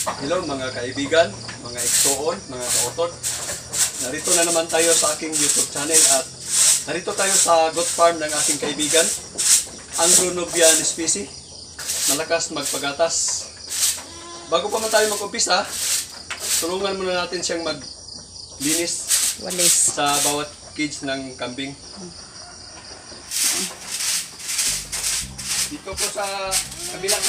Hello mga kaibigan, mga igsoon, mga kaotot. Narito na naman tayo sa aking YouTube channel at narito tayo sa goat farm ng aking kaibigan, Anglo Nubian species, malakas magpagatas. Bago pa man tayo mag-umpisa, tulungan muna natin siyang maglinis sa bawat cage ng kambing. Dito po sa kabilang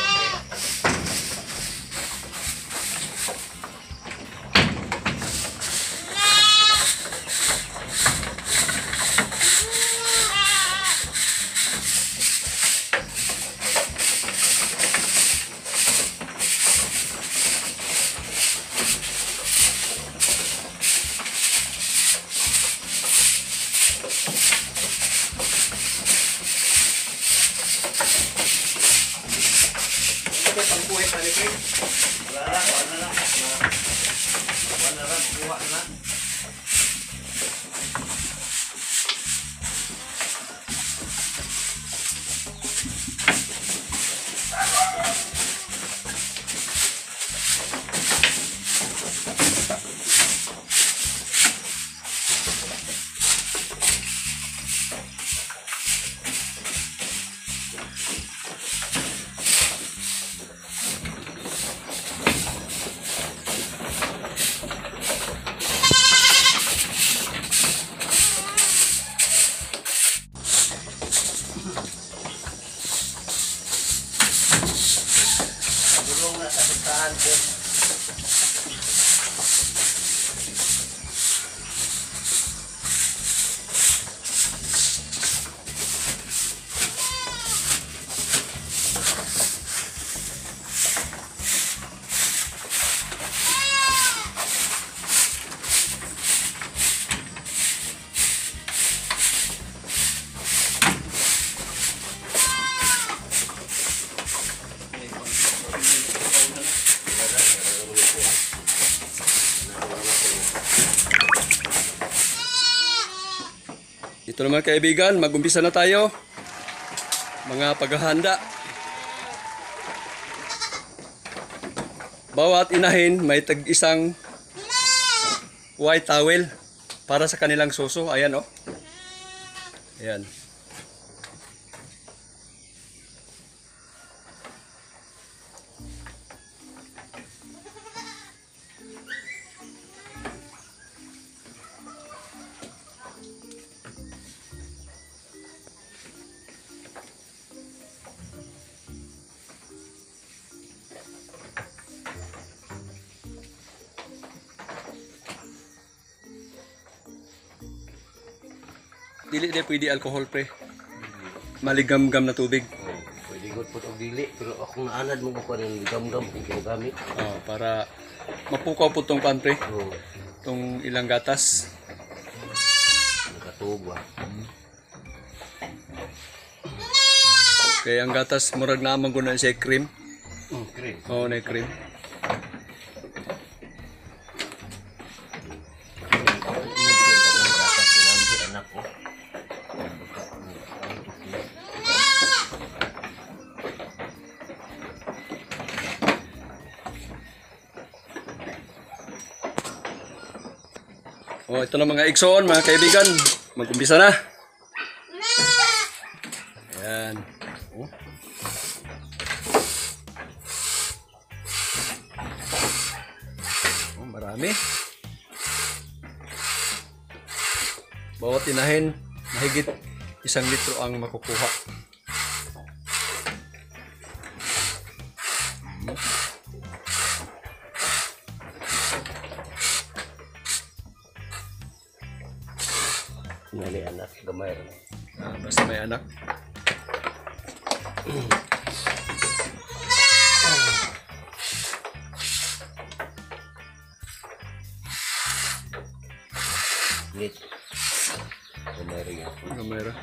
Ito naman kaibigan, mag-umpisa na tayo. Mga paghahanda. Bawat inahin may tag-isang white towel para sa kanilang suso. Ayan oh. Ayan. Dili na pwede alcohol pre. Maligam-gam na tubig. Pwede gud po og dili pero akong naanad mo ko ng gam-gam kung ginagamit. Para mapukaw po tong pan pre. Tong ilang gatas. Nakatubo. Kaya ang gatas murag naman guna siya cream. Cream. Na cream. Ito na mga igsoon, mga kaibigan. Mag-umpisa na. Ayan. Marami. Bawat inahin, mahigit 1 litro ang makukuha. May anak, gamay rin. Basta may anak. Lit. Gamay rin yan. Gamay rin.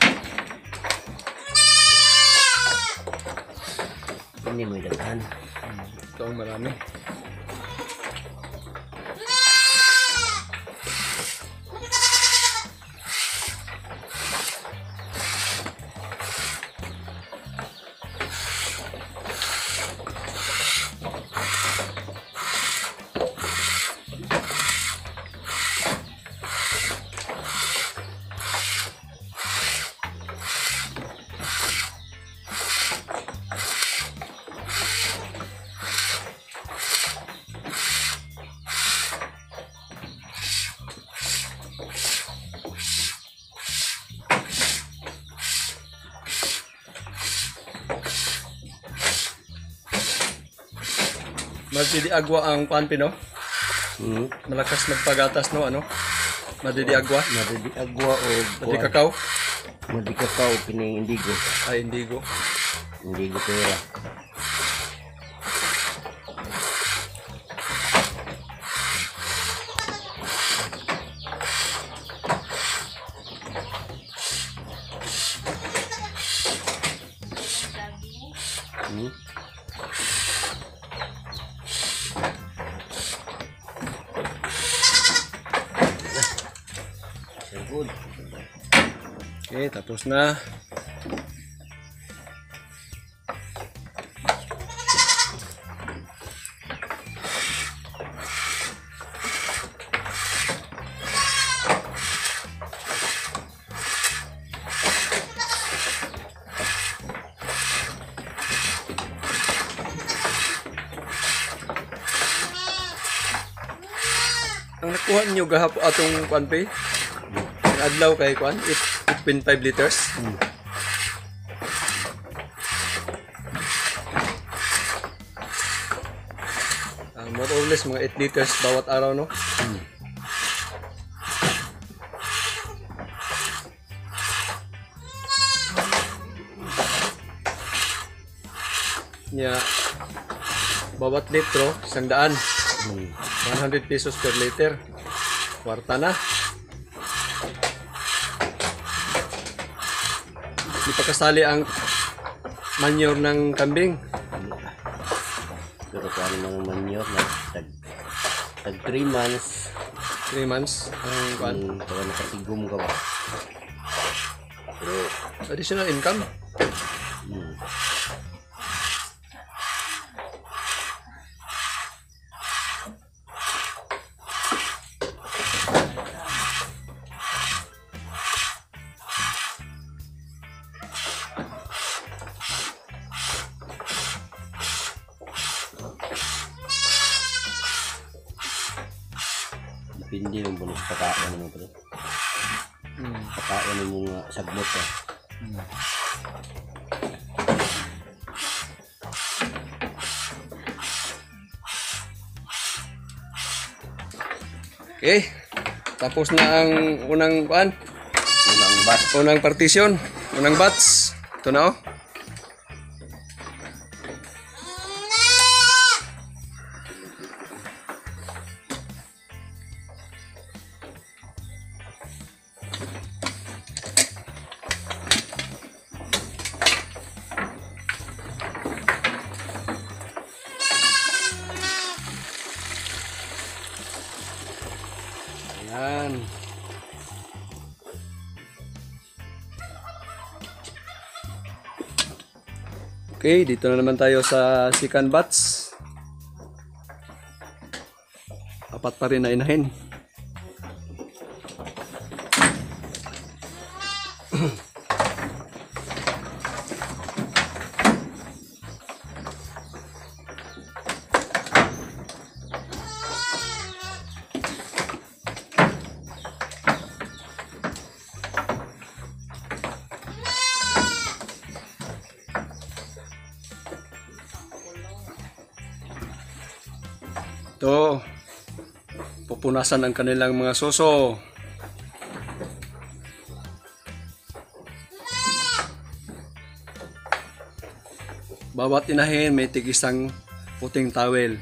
Hindi mo idaghan. Ito ang marami. Magdidiagwa ang panpi, no? Malakas magpagatas, no? Ano? Madidiagwa? Madidiagwa o Madikakaw? Madikakaw pining indigo. Ay, indigo. Indigo pera. Good. Okay, tapos na. Ang nakuha niyo gahapon atong panpe? Adlaw kay kwan 8.5 liters. More or less mga 8 liters bawat araw, no? Yeah. Bawat litro 100. 100 pesos per liter. Kwarta na. Di pa kasali ang manure ng kambing. Pero kung ano mga manure na tag 3 months. 3 months ang kwan. Para nakatigum ka ba? Pero additional income. Depende yung bonus pagkain mo pre. Pagkain mo nga sagbot ka. Okay. Tapos na ang unang kwan. Unang bat. Unang partition. Unang batch. Ito na, oh. Ayan. Okay, dito na naman tayo sa second batch. Apat pa rin na inahin. Ito, pupunasan ang kanilang mga suso. Bawat inahin may tig-isang puting towel.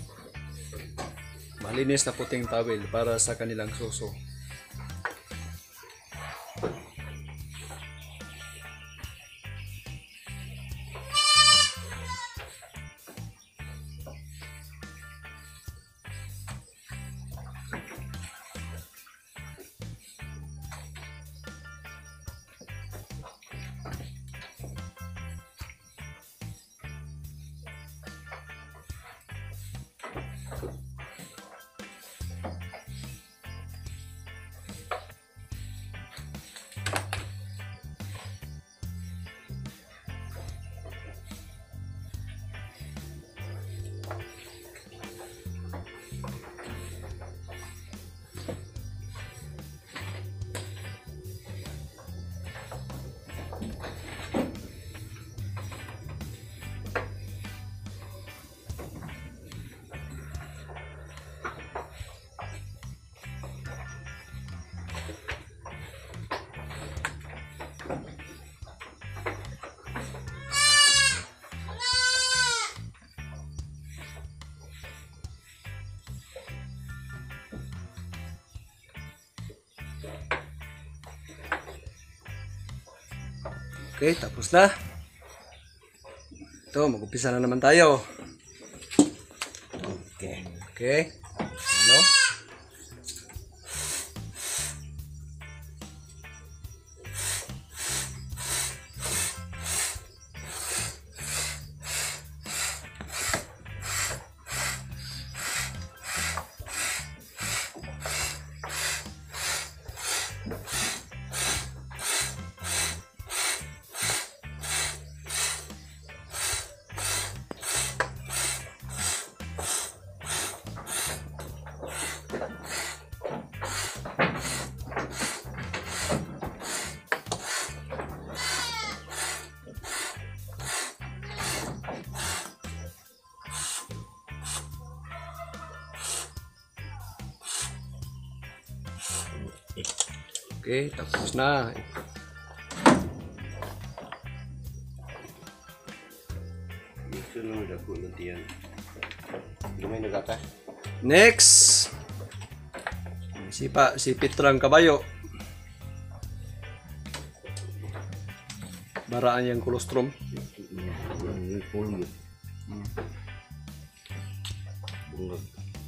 Malinis na puting towel para sa kanilang suso. Okay, tapos na. Ito, mag-umpisa na naman tayo. Okay. Okay. Ano? Okay, tapos na. Ito naman ako ng tiyan. Lumay na gata. Next. Si Pitrang Kabayo. Baraan yung kolostrum. Pulgo. Bungag.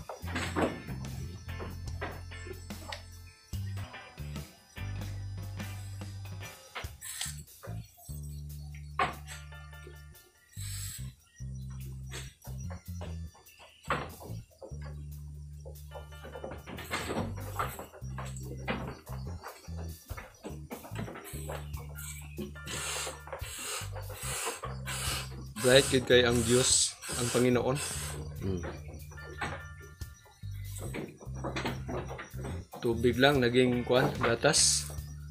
Bright good kay ang Diyos, ang Panginoon. Tubig lang naging kuan, gatas.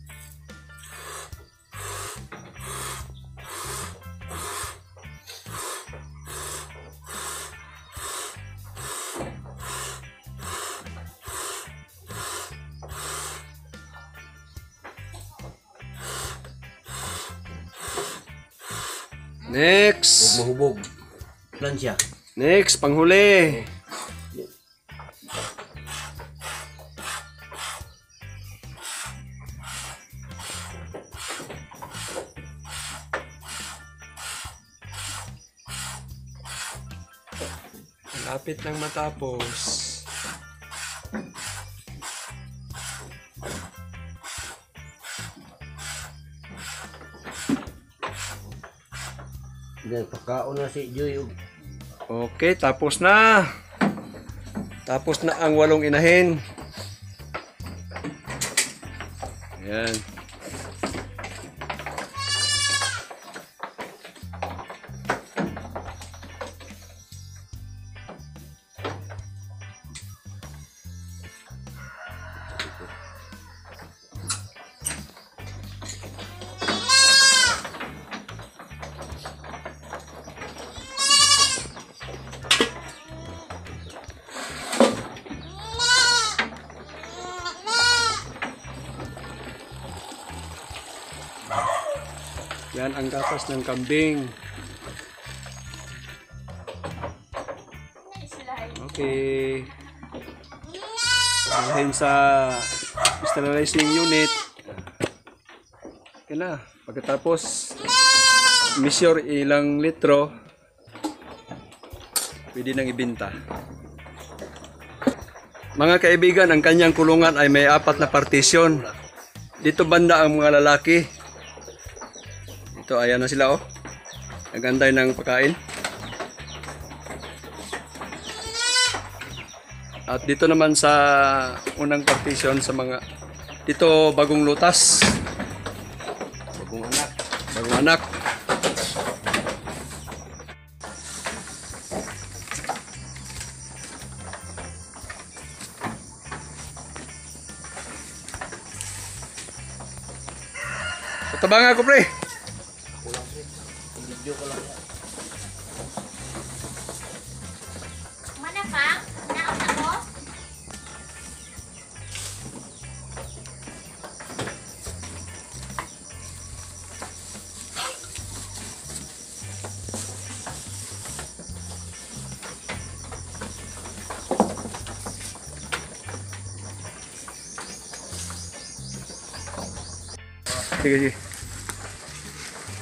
Next. Mahubog. Plansya. Next, panghuli. Malapit nang matapos. Then pagkaon na si Joy. Okay, tapos na. Tapos na ang 8 inahin. Ayan. Yan ang gatas ng kambing. Okay. Dahil sa sterilizing unit. Okay na. Pagkatapos measure ilang litro, pwede nang ibenta. Mga kaibigan, ang kanyang kulungan ay may 4 na partition. Dito banda ang mga lalaki. Ito, ayan na sila, oh. Nagantay ng pagkain. At dito naman sa unang partition sa mga dito bagong lutas. Bagong anak. Bagong anak. Patabang ako, pre. Video ko lang. Mana ka? Naon ako? Sige, sige.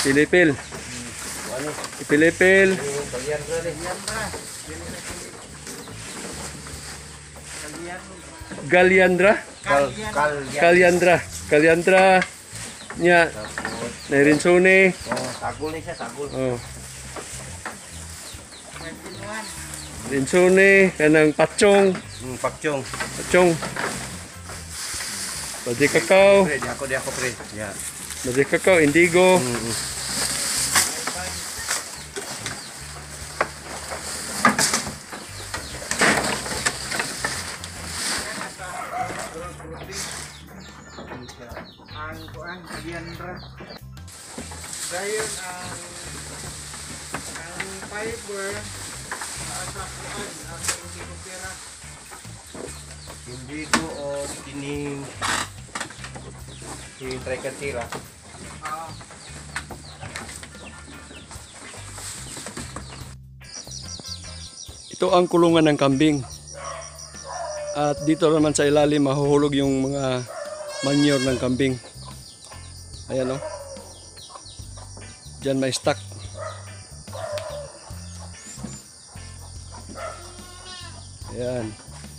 Pilipil. Ano? Pilipil. Yung Kalyandra rin. Galyandra. Kalyandra. Kalyandra. Nya. Tapos, Nerinsone. sagol ni siya, sagol. Oh. Rinsone. Kanang patchong. Pakchong. Patchong. Badi kakao. Pre, di ako pre. Yeah. Badi kakao. Indigo. Ang kuan Kalyandra. Dayon ang fiber sa kuan ang hindi ko pera. Hindi ko o kining yung tricatira. Ah, Ito ang kulungan ng kambing. At dito naman sa ilalim mahuhulog yung mga manure ng kambing. Ayan o. Diyan may stock. Ayan.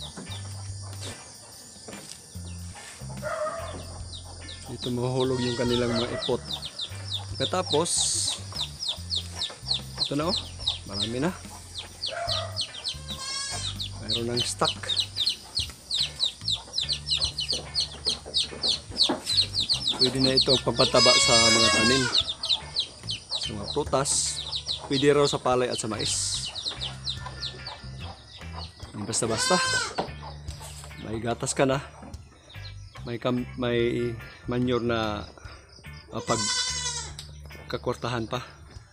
Dito mahuhulog yung kanilang mga ipot. Katapos, ito na o. Marami na. Mayroon ng stock. Pwede na ito pagpataba sa mga tanim. Sa mga prutas. Pwede raw sa palay at sa mais. Basta-basta. May gatas ka na. May manure na pagkakwartahan pa.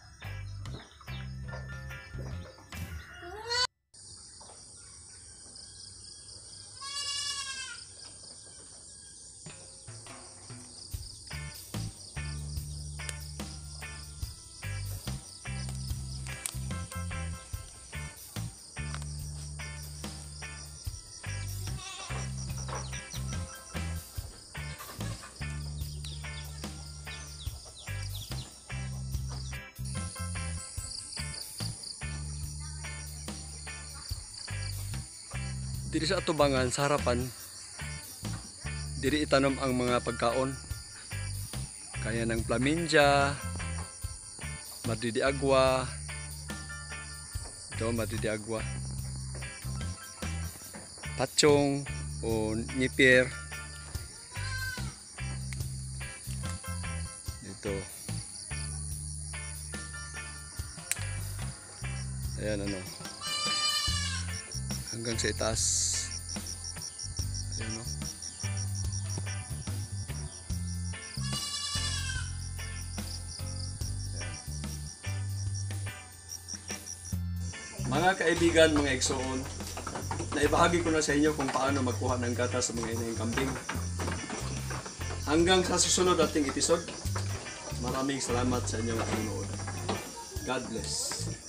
Diri sa atubangan, sa harapan, diri itanom ang mga pagkaon. Kaya ng Flaminja, Madrid de Agua, ito Madrid de Agua, Patchong o Nipier, ito, ayan ano, hanggang sa itaas. Ayan o. Mga kaibigan, mga igsoon, naibahagi ko na sa inyo kung paano magkuha ng gatas sa mga inayang kambing. Hanggang sa susunod ating episode, maraming salamat sa inyong panonood. God bless.